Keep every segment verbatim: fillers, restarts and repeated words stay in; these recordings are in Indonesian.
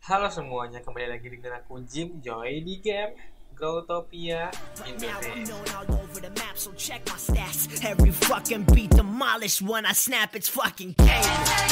Halo semuanya, kembali lagi dengan aku Jim Joy di game Growtopia Right now I'm Indonesia. known all over the map, so check my stats. Every fucking beat demolished when I snap, it's fucking game.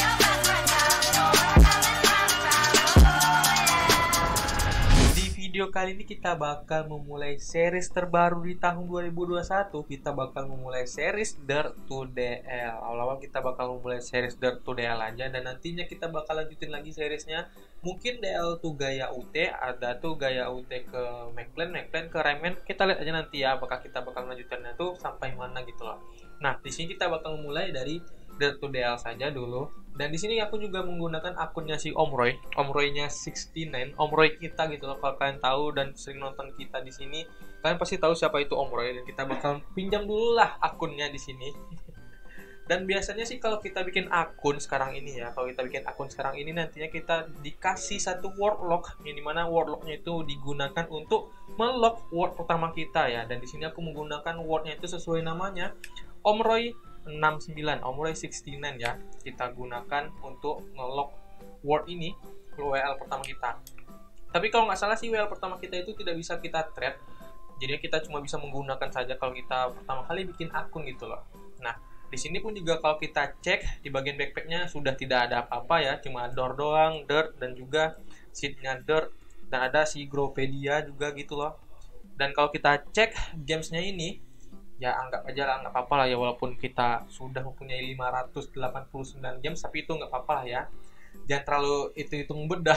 Di video kali ini kita bakal memulai series terbaru di tahun dua ribu dua puluh satu. Kita bakal memulai series Dirt to D L. Awal-awal kita bakal memulai series Dirt to D L aja, dan nantinya kita bakal lanjutin lagi seriesnya. Mungkin D L tuh gaya U T, ada tuh gaya U T ke McLaren, McLaren ke Rayman. Kita lihat aja nanti ya, apakah kita bakal lanjutinnya tuh sampai mana gitu loh. Nah, di sini kita bakal memulai dari Dirt to D L saja dulu. Dan di sini aku juga menggunakan akunnya si Om Roy, Om Roy-nya enam puluh sembilan, Om Roy kita gitu loh. Kalau kalian tahu dan sering nonton kita di sini, kalian pasti tahu siapa itu Om Roy, dan kita bakal pinjam dulu lah akunnya di sini. Dan biasanya sih kalau kita bikin akun sekarang ini ya, kalau kita bikin akun sekarang ini nantinya kita dikasih satu word lock, yang dimana word locknya itu digunakan untuk melock word pertama kita ya. Dan di sini aku menggunakan wordnya itu sesuai namanya, Om Roy enam puluh sembilan, Om Roy enam puluh sembilan ya. Kita gunakan untuk nge-lock word ini, W L pertama kita. Tapi kalau nggak salah sih W L pertama kita itu tidak bisa kita trade. Jadi kita cuma bisa menggunakan saja kalau kita pertama kali bikin akun gitu loh. Nah, di sini pun juga kalau kita cek di bagian backpacknya sudah tidak ada apa-apa ya, cuma door doang, dirt, dan juga seatnya dirt, dan ada si Growpedia juga gitu loh. Dan kalau kita cek gamesnya ini, ya anggap aja lah, nggak apa-apa lah ya, walaupun kita sudah mempunyai lima ratus delapan puluh sembilan games, tapi itu nggak apa-apa lah ya, jangan terlalu hitung-hitung bedah.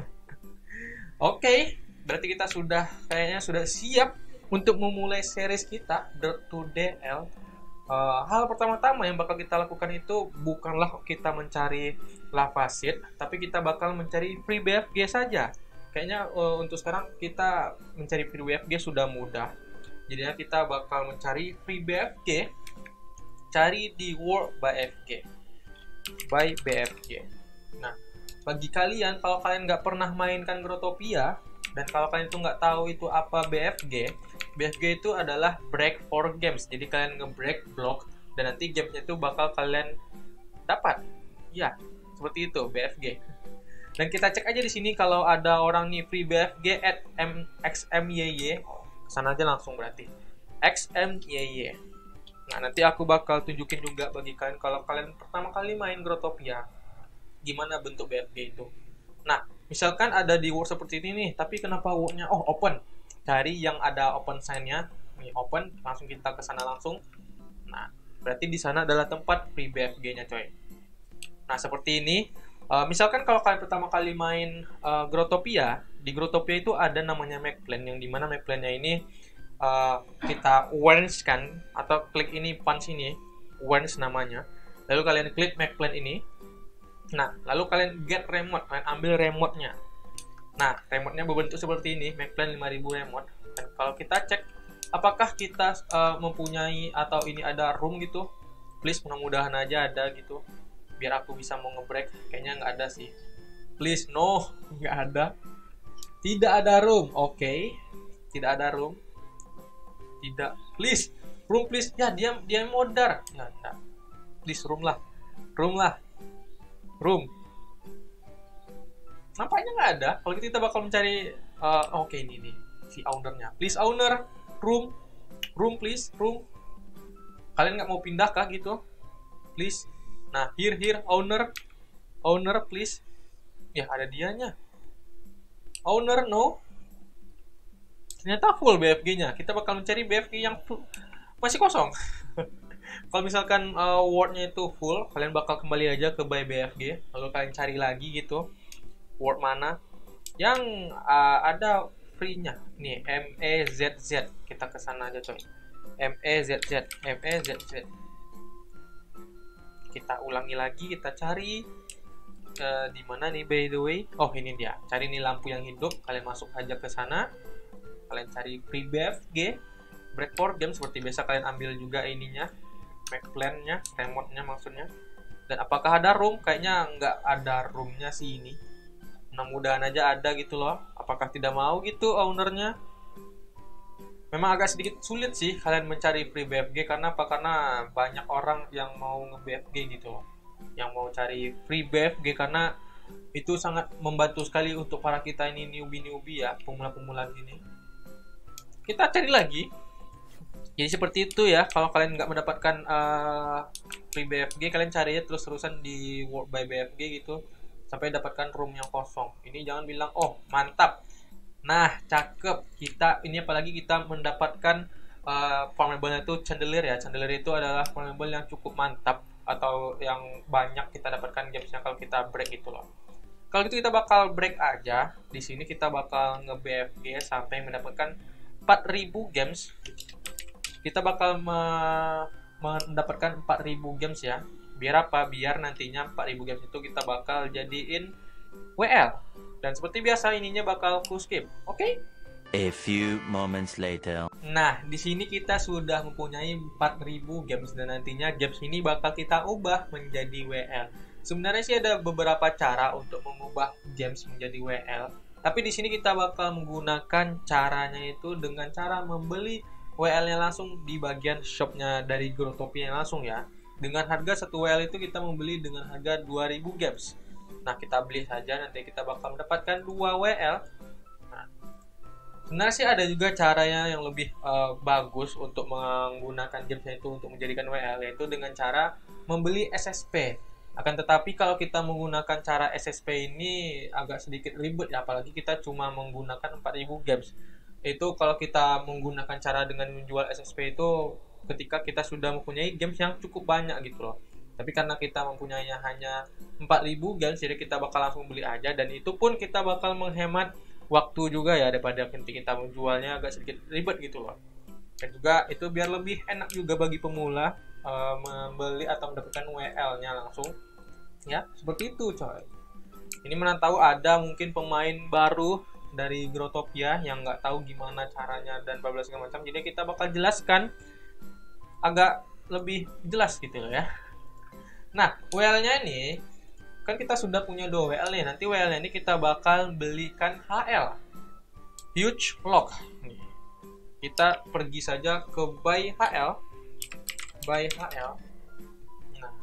Oke, berarti kita sudah kayaknya sudah siap untuk memulai series kita Dirt to D L. Uh, hal pertama-tama yang bakal kita lakukan itu bukanlah kita mencari lava seed, tapi kita bakal mencari free B F G saja. Kayaknya uh, untuk sekarang kita mencari free B F G sudah mudah. Jadinya kita bakal mencari free B F G, cari di World by F G, by B F G. Nah, bagi kalian kalau kalian nggak pernah mainkan Growtopia, dan kalau kalian itu nggak tahu itu apa B F G, B F G itu adalah break for games. Jadi kalian nge-break block dan nanti gamenya itu bakal kalian dapat. Ya, seperti itu B F G. Dan kita cek aja di sini kalau ada orang nih free B F G at X M Y Y. Kesana aja langsung berarti X M Y Y. Nah, nanti aku bakal tunjukin juga bagi kalian kalau kalian pertama kali main Growtopia gimana bentuk B F G itu. Nah, misalkan ada di word seperti ini nih, tapi kenapa wordnya oh open? Cari yang ada open sign-nya. Nih open, langsung kita ke sana langsung. Nah, berarti di sana adalah tempat free B F G-nya, coy. Nah, seperti ini. Uh, misalkan kalau kalian pertama kali main uh, Growtopia, di Growtopia itu ada namanya McPlan, yang dimana McPlan-nya ini uh, kita warns kan, atau klik ini punch ini, warns namanya. Lalu kalian klik McPlan ini. Nah, lalu kalian get remote, kalian ambil remote-nya. Nah, remote-nya berbentuk seperti ini, McPlan lima ribu remote. Dan kalau kita cek, apakah kita uh, mempunyai atau ini ada room gitu? Please, mudah-mudahan aja ada gitu. Biar aku bisa mau nge-break. Kayaknya nggak ada sih. Please, no, nggak ada. Tidak ada room, oke. Okay. Tidak ada room. Tidak, please, room please. Ya, dia dia modar. Ya, ya. Please, room lah. Room lah. Room. Nampaknya nggak ada. Kalau kita bakal mencari, uh, oke okay, ini nih si ownernya. Please owner, room, room please, room. Kalian nggak mau pindah kah gitu? Please. Nah, here here owner, owner please. Ya ada dianya. Owner no. Ternyata full B F G-nya. Kita bakal mencari B F G yang full. Masih kosong. Kalau misalkan uh, wordnya itu full, kalian bakal kembali aja ke buy B F G. Lalu kalian cari lagi gitu. Word mana yang uh, ada free-nya nih, M E Z Z. Kita ke sana aja coy. M E Z Z, M E Z Z. Kita ulangi lagi, kita cari uh, di mana nih by the way. Oh, ini dia. Cari nih lampu yang hidup, kalian masuk aja ke sana. Kalian cari free B F G, break for game seperti biasa, kalian ambil juga ininya, McPlan-nya, remote-nya maksudnya. Dan apakah ada room? Kayaknya nggak ada room-nya sih ini. Mudah-mudahan aja ada gitu loh. Apakah tidak mau gitu ownernya? Memang agak sedikit sulit sih kalian mencari free B F G. Karena apa? Karena banyak orang yang mau nge-B F G gitu loh, yang mau cari free B F G. Karena Itu sangat membantu sekali untuk para kita ini newbie-newbie ya, pemula-pemula gini. Kita cari lagi. Jadi seperti itu ya, kalau kalian nggak mendapatkan uh, free B F G, kalian cari ya terus-terusan di World by B F G gitu sampai dapatkan room yang kosong. Ini jangan bilang, oh mantap. Nah, cakep. Kita ini apalagi kita mendapatkan uh, farmable itu chandelier ya. Chandelier itu adalah farmable yang cukup mantap atau yang banyak kita dapatkan gamesnya kalau kita break itu loh. Kalau gitu kita bakal break aja. Di sini kita bakal nge-B F G sampai mendapatkan empat ribu games. Kita bakal me mendapatkan empat ribu games ya. Biar apa? Biar nantinya empat ribu games itu kita bakal jadiin W L. Dan seperti biasa ininya bakal full skip. Oke? Okay? A few moments later. Nah, di sini kita sudah mempunyai empat ribu games dan nantinya games ini bakal kita ubah menjadi W L. Sebenarnya sih ada beberapa cara untuk mengubah games menjadi W L, tapi di sini kita bakal menggunakan caranya itu dengan cara membeli W L-nya langsung di bagian shopnya dari Growtopia langsung ya. Dengan harga satu W L itu kita membeli dengan harga dua ribu games. Nah, kita beli saja, nanti kita bakal mendapatkan dua W L. Nah, sebenarnya sih ada juga caranya yang lebih uh, bagus untuk menggunakan gamesnya itu untuk menjadikan W L, yaitu dengan cara membeli S S P. Akan tetapi kalau kita menggunakan cara S S P ini agak sedikit ribet ya, apalagi kita cuma menggunakan empat ribu games. Itu kalau kita menggunakan cara dengan menjual S S P itu ketika kita sudah mempunyai games yang cukup banyak gitu loh. Tapi karena kita mempunyainya hanya empat ribu games, jadi kita bakal langsung beli aja, dan itu pun kita bakal menghemat waktu juga ya, daripada nanti kita menjualnya agak sedikit ribet gitu loh. Dan juga itu biar lebih enak juga bagi pemula Uh, membeli atau mendapatkan W L-nya langsung ya, seperti itu coy. Ini mana tahu ada mungkin pemain baru dari Growtopia yang nggak tahu gimana caranya dan bla bla segala macam, jadi kita bakal jelaskan agak lebih jelas gitu loh ya. Nah, W L-nya ini kan kita sudah punya dua W L nih, nanti W L-nya ini kita bakal belikan H L Huge Lock nih. Kita pergi saja ke buy H L buy H L. Nah,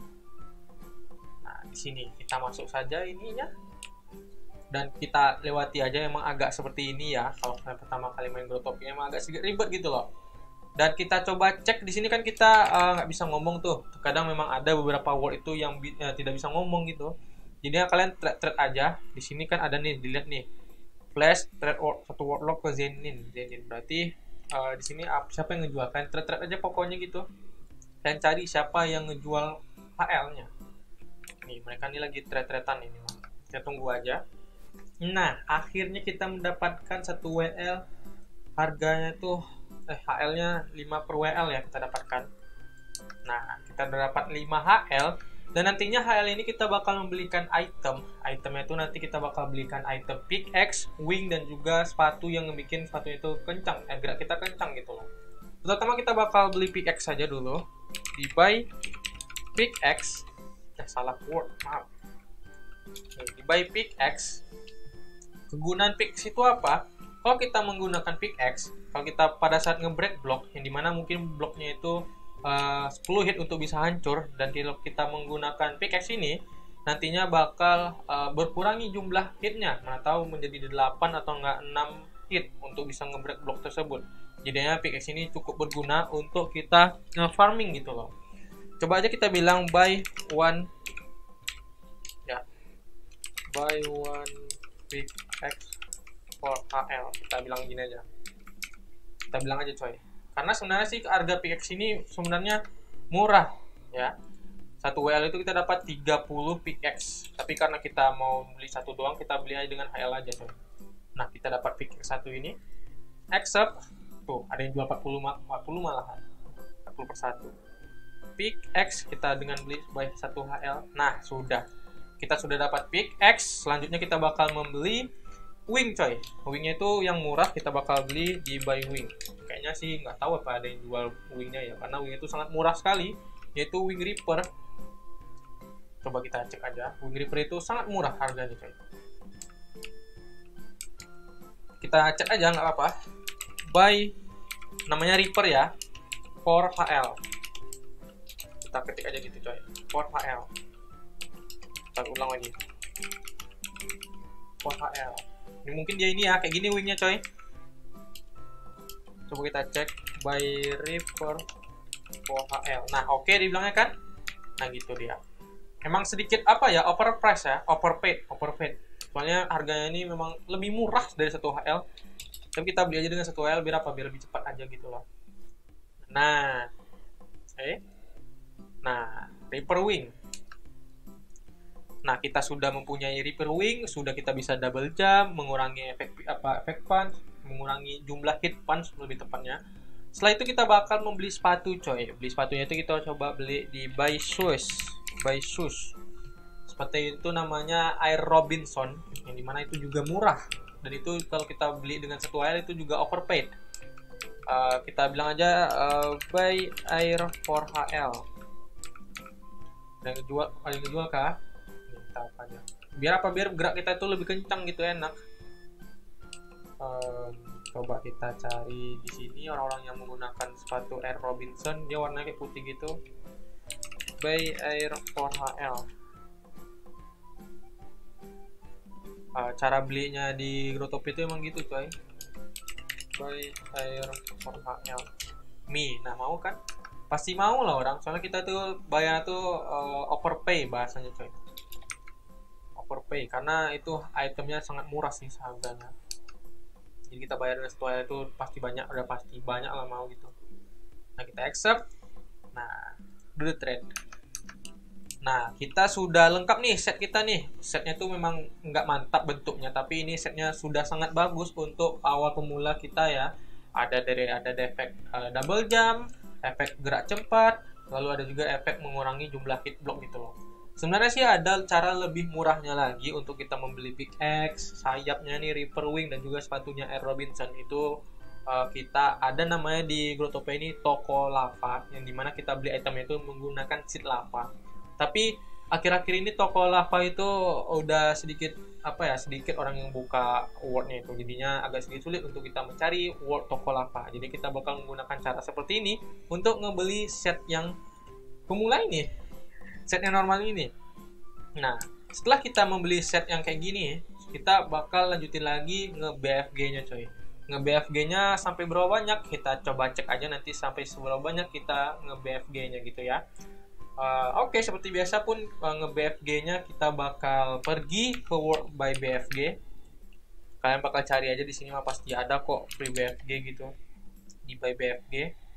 nah di sini kita masuk saja ininya dan kita lewati aja. Emang agak seperti ini ya, kalau kalian pertama kali main Growtopia emang agak sedikit ribet gitu loh. Dan kita coba cek di sini kan kita nggak uh, bisa ngomong tuh. Kadang memang ada beberapa word itu yang bi uh, tidak bisa ngomong gitu. Jadi kalian trade-trade aja. Di sini kan ada nih, dilihat nih. Flash trade word, satu word lock ke Zenin. Zenin berarti uh, di sini uh, siapa yang ngejual, kalian trade-trade aja pokoknya gitu. Dan cari siapa yang ngejual H L-nya. Nih, mereka ini lagi trade-tradean ini, Mas. Kita tunggu aja. Nah, akhirnya kita mendapatkan satu W L. Harganya tuh eh H L-nya lima per W L ya kita dapatkan. Nah, kita udah dapat lima H L dan nantinya H L ini kita bakal membelikan item. Itemnya itu nanti kita bakal belikan item pickaxe, wing dan juga sepatu yang bikin sepatunya itu kencang, eh, gerak kita kencang gitu loh. Pertama kita bakal beli pickaxe saja dulu. Di buy pickaxe. Eh salah word, maaf. Di buy pickaxe. Kegunaan pickaxe itu apa? Kalau kita menggunakan pickaxe, kalau kita pada saat nge-break block, yang dimana mungkin bloknya itu uh, sepuluh hit untuk bisa hancur, dan kalau kita menggunakan pickaxe ini, nantinya bakal uh, berkurangi jumlah hitnya. Mana tahu menjadi delapan atau enggak enam hit untuk bisa nge-break block tersebut. Jadinya pickaxe ini cukup berguna untuk kita nge-farming gitu loh. Coba aja kita bilang buy one ya, buy one pickaxe for H L. Kita bilang gini aja. Kita bilang aja coy. Karena sebenarnya sih harga pickaxe ini sebenarnya murah ya. Satu W L itu kita dapat tiga puluh pickaxe. Tapi karena kita mau beli satu doang, kita beli aja dengan H L aja coy. Nah, kita dapat pickaxe satu ini. Except tuh, ada yang jual empat puluh, empat puluh malahan. empat puluh per satu. Pickaxe kita dengan beli buy satu H L. Nah, sudah. Kita sudah dapat pickaxe. Selanjutnya kita bakal membeli wing coy. Wingnya itu yang murah, kita bakal beli di buy wing. Kayaknya sih nggak tahu apa ada yang jual wingnya ya, karena wing itu sangat murah sekali, yaitu wing reaper. Coba kita cek aja. Wing reaper itu sangat murah harganya coy. Kita cek aja nggak apa-apa. Buy namanya reaper ya, for H L. Kita ketik aja gitu coy, for H L. Kita ulang lagi. for H L. Ini mungkin dia ini ya, kayak gini wingnya coy. Coba kita cek by Reaper for H L. Nah oke okay, dibilangnya kan. Nah gitu dia. Emang sedikit apa ya, overprice ya, overpaid, overpaid. Soalnya harganya ini memang lebih murah dari satu H L. Tapi kita beli aja dengan satu H L biar apa? Biar lebih cepat aja gitu loh. Nah, eh, nah Reaper Wing. Nah kita sudah mempunyai Reaper Wing, sudah kita bisa double jump, mengurangi efek apa efek punch, mengurangi jumlah hit punch lebih tepatnya. Setelah itu kita bakal membeli sepatu coy. Beli sepatunya itu kita coba beli di By Shoes. By Shoes. Seperti itu namanya Air Robinson, yang dimana itu juga murah. Dan itu kalau kita beli dengan satu H L itu juga overpaid. Uh, kita bilang aja uh, Buy Air for H L. Ada yang jual, ada yang jual kah? Kita apa aja. Biar apa? Biar gerak kita itu lebih kencang gitu, enak. Um, coba kita cari di sini orang-orang yang menggunakan sepatu Air Robinson, dia warnanya kayak putih gitu. Buy Air for H L. Uh, cara belinya di Grotopia itu emang gitu coy. Buy Air for H L. Mi, nah mau kan? Pasti mau lah orang, soalnya kita tuh bayar tuh uh, overpay bahasanya coy. Overpay karena itu itemnya sangat murah sih harganya. Jadi kita bayar dengan setelah itu pasti banyak, udah pasti banyak lah mau gitu. Nah kita accept. Nah do the trade. Nah kita sudah lengkap nih set kita nih. Setnya tuh memang nggak mantap bentuknya, tapi ini setnya sudah sangat bagus untuk awal pemula kita ya. Ada dari ada efek uh, double jump, efek gerak cepat, lalu ada juga efek mengurangi jumlah hit block gitu loh. Sebenarnya sih ada cara lebih murahnya lagi untuk kita membeli pickaxe, sayapnya nih Reaper Wing dan juga sepatunya Air Robinson itu uh, kita ada namanya di Grotopia ini toko lava, yang dimana kita beli item itu menggunakan seed lava. Tapi akhir-akhir ini toko lava itu udah sedikit apa ya sedikit orang yang buka wordnya itu, jadinya agak sedikit sulit untuk kita mencari word toko lava. Jadi kita bakal menggunakan cara seperti ini untuk ngebeli set yang pemula ini, set yang normal ini. Nah setelah kita membeli set yang kayak gini, kita bakal lanjutin lagi nge-B F G-nya coy. Nge-B F G-nya sampai berapa banyak, kita coba cek aja nanti sampai seberapa banyak kita nge-B F G-nya gitu ya. Uh, Oke okay, seperti biasa pun uh, nge-B F G-nya kita bakal pergi ke World by B F G. Kalian bakal cari aja di sini mah pasti ada kok free B F G gitu di by B F G.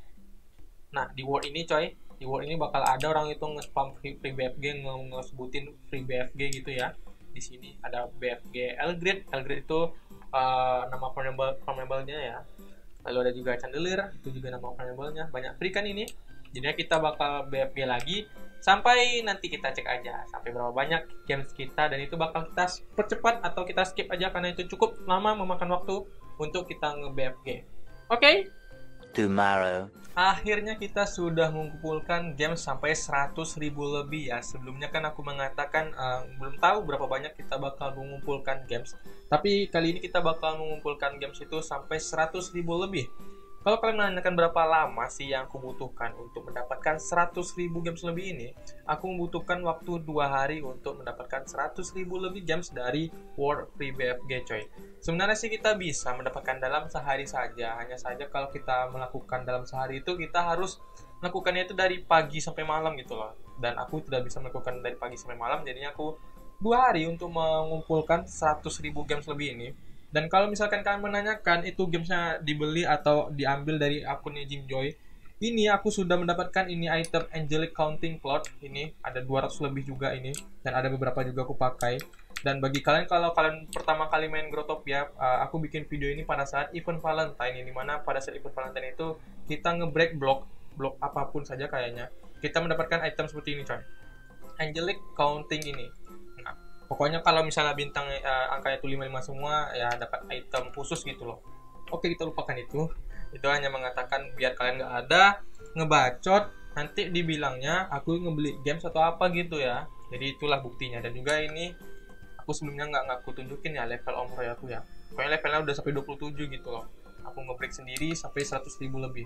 Nah di World ini coy, di World ini bakal ada orang itu nge-spam free, free B F G, nge-sebutin free B F G gitu ya. Di sini ada B F G L-Grade. L-Grade itu uh, nama farmable-nya ya. Lalu ada juga Chandelier, itu juga nama farmable-nya. Banyak free kan ini. Jadinya kita bakal B F G lagi sampai nanti kita cek aja sampai berapa banyak games kita, dan itu bakal kita percepat atau kita skip aja karena itu cukup lama memakan waktu untuk kita nge-B F G. Oke? Okay? Tomorrow. Akhirnya kita sudah mengumpulkan games sampai seratus ribu lebih ya. Sebelumnya kan aku mengatakan uh, belum tahu berapa banyak kita bakal mengumpulkan games. Tapi kali ini kita bakal mengumpulkan games itu sampai seratus ribu lebih. Kalau kalian menanyakan berapa lama sih yang aku butuhkan untuk mendapatkan seratus ribu games lebih ini, aku membutuhkan waktu dua hari untuk mendapatkan seratus ribu lebih games dari World Free B F G coy. Sebenarnya sih kita bisa mendapatkan dalam sehari saja, hanya saja kalau kita melakukan dalam sehari itu kita harus melakukannya itu dari pagi sampai malam gitu loh. Dan aku tidak bisa melakukan dari pagi sampai malam, jadinya aku dua hari untuk mengumpulkan seratus ribu games lebih ini. Dan kalau misalkan kalian menanyakan itu gamesnya dibeli atau diambil dari akunnya Jim Joy, ini aku sudah mendapatkan ini item Angelic Counting Cloth. Ini ada dua ratus lebih juga ini, dan ada beberapa juga aku pakai. Dan bagi kalian kalau kalian pertama kali main Grotopia, uh, aku bikin video ini pada saat event Valentine, ini mana pada saat event Valentine itu kita nge-break block blok apapun saja kayaknya, kita mendapatkan item seperti ini coy, Angelic Counting ini. Nah, pokoknya kalau misalnya bintang uh, angkanya itu lima puluh lima semua ya dapat item khusus gitu loh. Oke, kita lupakan itu. Itu hanya mengatakan biar kalian nggak ada ngebacot nanti dibilangnya aku ngebeli games atau apa gitu ya. Jadi itulah buktinya. Dan juga ini aku sebelumnya nggak ngaku tunjukin ya level Om Roy aku ya. Pokoknya levelnya udah sampai dua puluh tujuh gitu loh. Aku ngebreak sendiri sampai seratus ribu lebih.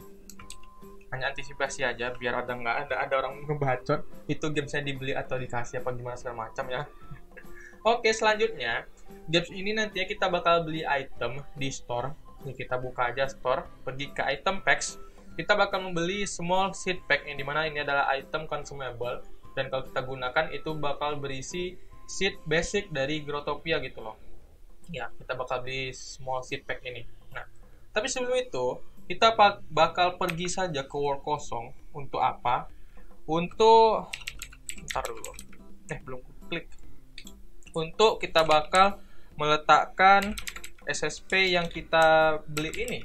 Hanya antisipasi aja biar ada nggak ada ada orang ngebacot itu gamesnya dibeli atau dikasih apa gimana segala macam ya. Oke, selanjutnya games ini nantinya kita bakal beli item di store. Nih, kita buka aja store, pergi ke item packs. Kita bakal membeli small seed pack yang dimana ini adalah item consumable, dan kalau kita gunakan itu bakal berisi seed basic dari Growtopia gitu loh. Ya, kita bakal beli small seed pack ini. Nah, tapi sebelum itu kita bakal pergi saja ke world kosong. Untuk apa? Untuk ntar dulu. Eh, belum klik. Untuk kita bakal meletakkan S S P yang kita beli ini.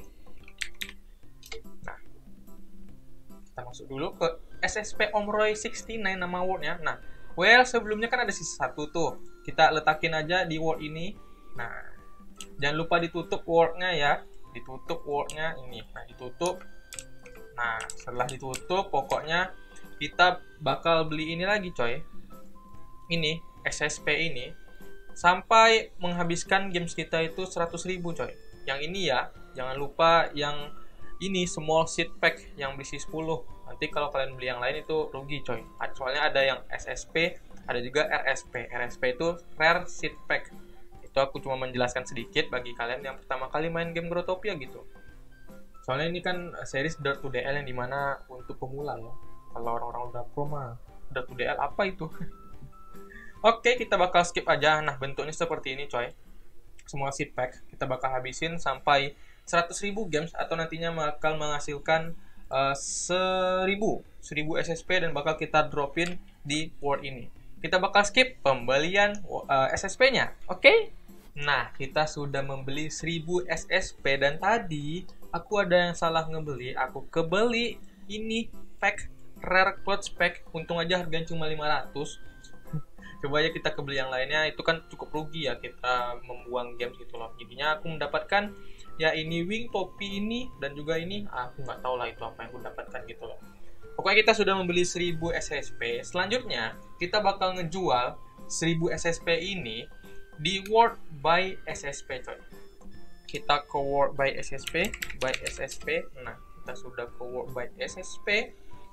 Nah, kita masuk dulu ke S S P Omroy enam puluh sembilan nama wordnya. Nah, well sebelumnya kan ada sisa satu tuh. Kita letakin aja di word ini. Nah, jangan lupa ditutup wordnya ya. Ditutup wordnya ini. Nah, ditutup. Nah, setelah ditutup, pokoknya kita bakal beli ini lagi coy. Ini, S S P ini. Sampai menghabiskan games kita itu seratus ribu coy. Yang ini ya, jangan lupa yang ini small seed pack yang berisi sepuluh. Nanti kalau kalian beli yang lain itu rugi coy. Soalnya ada yang S S P, ada juga R S P. R S P itu rare seed pack. Itu aku cuma menjelaskan sedikit bagi kalian yang pertama kali main game Growtopia gitu. Soalnya ini kan series Dirt to D L yang dimana untuk pemula ya. Kalau orang-orang udah pro mah Dirt to D L apa itu? Oke, kita bakal skip aja. Nah, bentuknya seperti ini coy. Semua seed pack kita bakal habisin sampai seratus ribu games, atau nantinya bakal menghasilkan uh, seribu S S P dan bakal kita dropin di world ini. Kita bakal skip pembelian uh, S S P-nya. Oke? Nah, kita sudah membeli seribu S S P dan tadi aku ada yang salah ngebeli. Aku kebeli ini pack rare clutch pack. Untung aja harganya cuma lima ratus. Coba aja kita kebeli yang lainnya, itu kan cukup rugi ya kita membuang games gitu loh. Jadinya aku mendapatkan ya ini wing topi ini dan juga ini, aku nggak tahu lah itu apa yang aku dapatkan gitu loh. Pokoknya kita sudah membeli seribu S S P. Selanjutnya kita bakal ngejual seribu S S P ini di World by S S P coy. Kita ke World by S S P, by S S P. Nah, kita sudah ke World by S S P.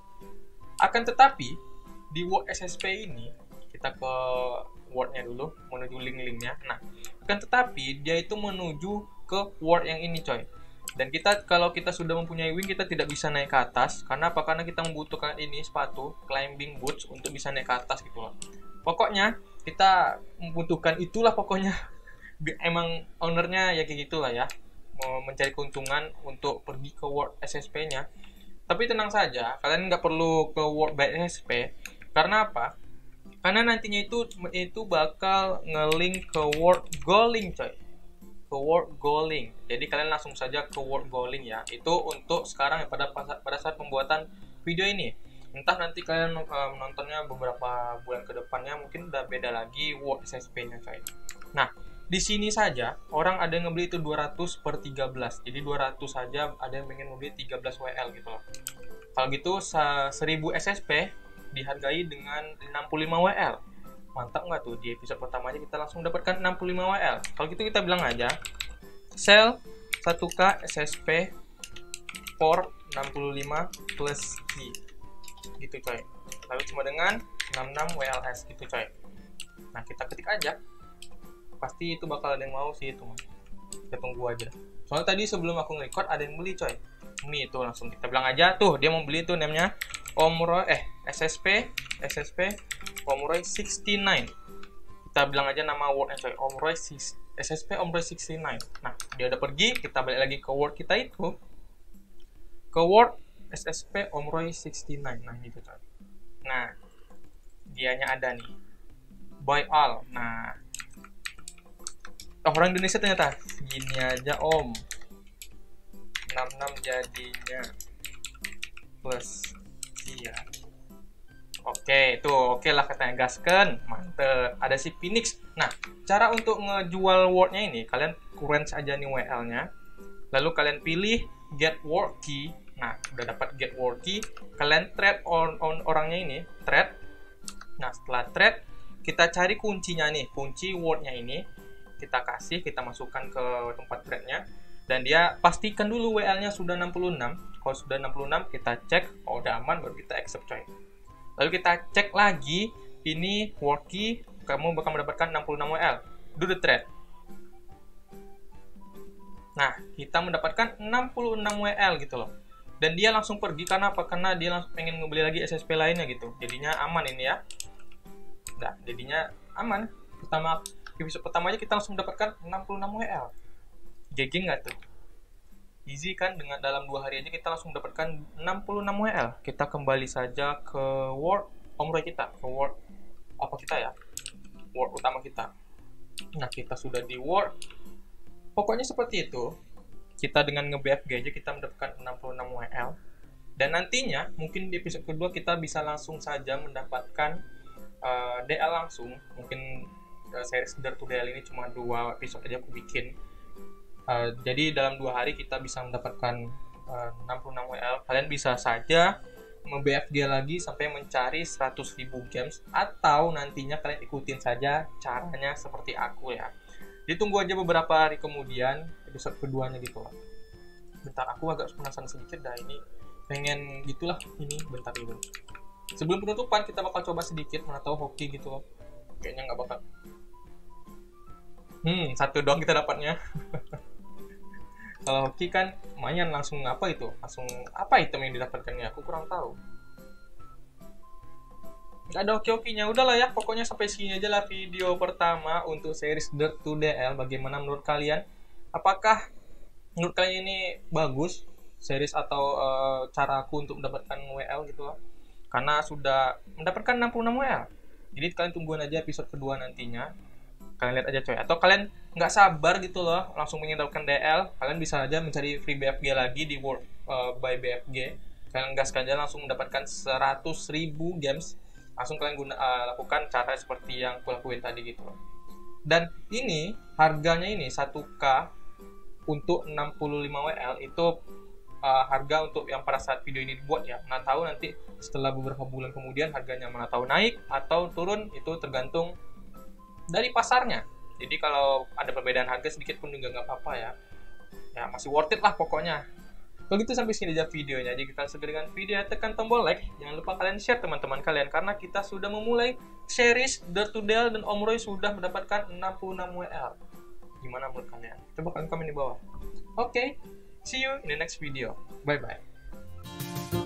Akan tetapi di World S S P ini kita ke wordnya dulu, menuju link-linknya. Nah, akan tetapi dia itu menuju ke word yang ini coy. Dan kita kalau kita sudah mempunyai wing, kita tidak bisa naik ke atas. Karena apa? Karena kita membutuhkan ini sepatu climbing boots untuk bisa naik ke atas gitu loh. Pokoknya kita membutuhkan itulah pokoknya. Emang ownernya ya kayak gitulah ya, mau mencari keuntungan untuk pergi ke word S S P-nya. Tapi tenang saja, kalian nggak perlu ke word by S S P. Karena apa? Karena nantinya itu itu bakal nge-link ke word goaling coy. Ke word goaling. Jadi kalian langsung saja ke word goaling ya. Itu untuk sekarang ya, pada pada saat pembuatan video ini. Entah nanti kalian uh, menontonnya beberapa bulan ke depannya mungkin udah beda lagi word S S P-nya coy. Nah, di sini saja orang ada yang ngebeli itu dua ratus per tiga belas. Jadi dua ratus saja ada yang pengen membeli tiga belas W L gitu loh. Kalau gitu seribu S S P dihargai dengan enam puluh lima W L. Mantap nggak tuh? Di episode pertama aja kita langsung dapatkan enam puluh lima W L. Kalau gitu kita bilang aja sell satu K S S P for enam puluh lima plus key gitu coy. Lalu cuma dengan enam puluh enam W L S gitu coy. Nah, kita ketik aja. Pasti itu bakal ada yang mau sih itu mah. Kita tunggu aja. Soalnya tadi sebelum aku nge-record ada yang beli coy. Ini itu langsung kita bilang aja tuh dia mau beli tuh namanya Omroy eh S S P S S P Omroy enam puluh sembilan. Kita bilang aja nama wordnya coy, Omroy S S P Omroy enam puluh sembilan. Nah, dia udah pergi, kita balik lagi ke word kita itu. Ke word S S P Omroy enam puluh sembilan. Nah, gitu coy. Nah, dianya ada nih. Buy all. Nah, oh, orang Indonesia ternyata. Gini aja om. enam puluh enam jadinya plus iya. Oke, tuh oke lah katanya gasken. Mantep. Ada si Phoenix. Nah, cara untuk ngejual wordnya ini kalian current aja nih W L-nya. Lalu kalian pilih get word key. Nah, udah dapat get word key, kalian trade on, on orangnya ini, trade. Nah, setelah trade kita cari kuncinya nih, kunci wordnya ini. Kita kasih, kita masukkan ke tempat trade-nya. Dan dia pastikan dulu W L-nya sudah enam puluh enam. Kalau sudah enam puluh enam, kita cek. Oh, udah aman, baru kita accept coy. Lalu kita cek lagi, ini word key, kamu bakal mendapatkan enam puluh enam W L. Do the trade. Nah, kita mendapatkan enam puluh enam W L gitu loh. Dan dia langsung pergi karena apa? Karena dia langsung pengen ngebeli lagi S S P lainnya gitu. Jadinya aman ini ya. Nah, jadinya aman. Pertama, episode pertama aja kita langsung mendapatkan enam puluh enam W L. G G nggak tuh? Easy kan, dengan dalam dua hari aja kita langsung mendapatkan enam puluh enam W L. Kita kembali saja ke World Omroy kita, ke World apa kita ya? World utama kita. Nah, kita sudah di World. Pokoknya seperti itu. Kita dengan nge-B F G aja kita mendapatkan enam puluh enam W L. Dan nantinya mungkin di episode kedua kita bisa langsung saja mendapatkan uh, D L langsung. Mungkin uh, series Dare to D L ini cuma dua episode aja aku bikin. Uh, jadi dalam dua hari kita bisa mendapatkan uh, enam puluh enam W L. Kalian bisa saja nge-B F G lagi sampai mencari seratus ribu gems, atau nantinya kalian ikutin saja caranya seperti aku ya. Ditunggu aja beberapa hari kemudian episode keduanya gitu lah. Bentar, aku agak penasaran sedikit dah ini. Pengen gitulah ini, bentar dulu. Sebelum penutupan kita bakal coba sedikit, mana tahu hoki gitu loh. Kayaknya nggak bakal. Hmm, satu doang kita dapatnya. Kalau hoki kan lumayan, langsung apa itu? Langsung apa item yang didapatkannya? Aku kurang tahu. Gak ada hoki-hokinya, udahlah ya, pokoknya sampai segini aja lah video pertama untuk series Dare to D L. Bagaimana menurut kalian? Apakah menurut kalian ini bagus series atau uh, cara aku untuk mendapatkan W L gitu loh? Karena sudah mendapatkan enam puluh enam W L. Jadi kalian tungguin aja episode kedua nantinya. Kalian lihat aja coy. Atau kalian nggak sabar gitu loh, langsung ingin mendapatkan D L, kalian bisa aja mencari free B F G lagi di World uh, by B F G. Kalian gaskan aja langsung mendapatkan seratus ribu games. Langsung kalian guna, uh, lakukan cara seperti yang aku lakuin tadi gitu loh. Dan ini harganya ini satu K untuk enam puluh lima W L itu uh, harga untuk yang pada saat video ini dibuat ya. Mana tahu nanti setelah beberapa bulan kemudian harganya mana tahu naik atau turun, itu tergantung dari pasarnya. Jadi kalau ada perbedaan harga sedikit pun juga nggak apa-apa ya. Ya masih worth it lah pokoknya. Kalau gitu sampai sini aja videonya. Jadi kita sudah dengan video, tekan tombol like. Jangan lupa kalian share teman-teman kalian, karena kita sudah memulai series Dare to D L dan Omroy sudah mendapatkan enam puluh enam W L. Gimana menurut kalian? Coba kalian komen di bawah. Oke, okay, see you in the next video. Bye bye.